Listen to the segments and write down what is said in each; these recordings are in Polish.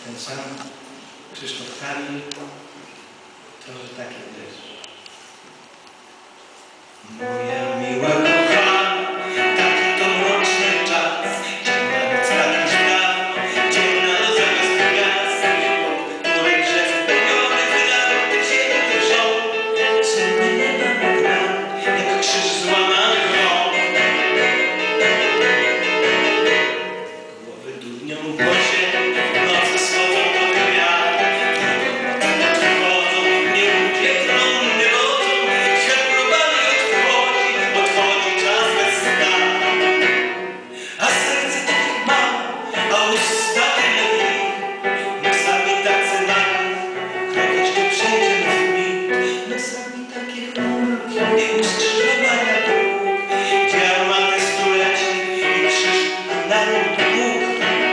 ten sam Krzysztof Kamil, trochę takie też. Moja miła kochana, taki to mroczny czas, ciemna noc takich spraw, ciemna noc zamiast gwiazd, pod której rzec pełniony wydał tych ziemi wrzą, ciemny nieba na gran, jak krzyż złamanych rąk. Głowy dudnią w głosie, noce schodzą pod gwiazd, odchodzą, nie uciekną, nie rodzą, świat próbami odchodzi czas bez sna. A serce takich mało, a usta tyle ich, my sami tacy nagi, krok jeszcze przejdziemy w mig, my sami takie chmurki i uskrzyżowania dróg, gdzie armaty stuleci i krzyż na nim dług.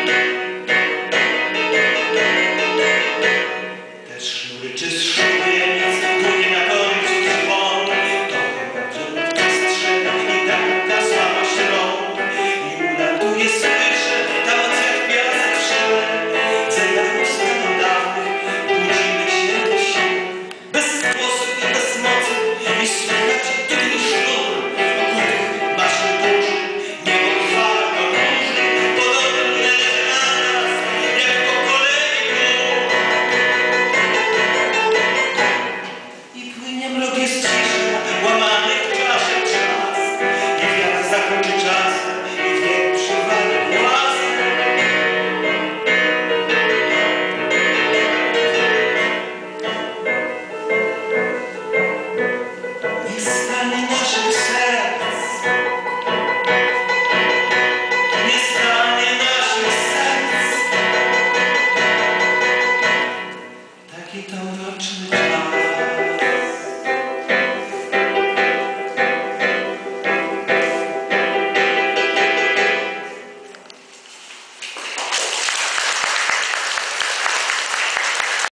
Te sznury czy sznubieniec, długie na końcu dzwon, to chyba brzeg przestrze i taka słabość rąk. I ulatuje słyszę, ta noc jak piasek szele, zegarów starodawnych, budzimy się do sił, bez głosu i bez mocy, i słychać tylko sznur, okutych maszyn burzy, niebo chwala podróży, podobne na nas, jak po kolei gór. I płynie mrok, jest cisza, łamany w czasie czas, i wiatr zakończy czas, i wiek przywali głaz. Nie stanie naszych serc, nie stanie naszych serc, taki to mroczny czas.